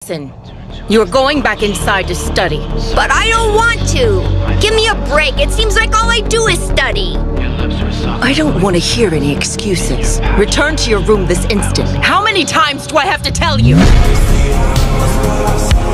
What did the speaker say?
Listen, you're going back inside to study. But I don't want to. Give me a break. It seems like all I do is study. I don't want to hear any excuses. Return to your room this instant. How many times do I have to tell you?